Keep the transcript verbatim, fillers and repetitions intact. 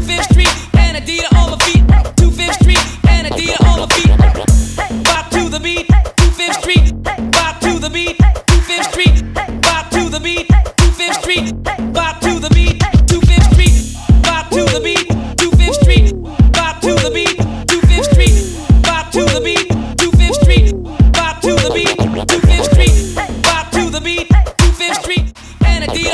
Fifth Street, and Adidas on my feet. To Fifth Street, and Adidas on my feet. Bop to the beat, to Fifth Street. Bop to the beat, to Fifth Street. Bop to the beat, to Fifth Street. Bop to the beat, to Fifth Street. Bop to the beat, to Fifth Street. Bop to the beat, to Fifth Street. Bop to the beat, to Fifth Street. Bop to the beat, to Fifth Street. Bop to the beat, to Fifth Street. And Adidas.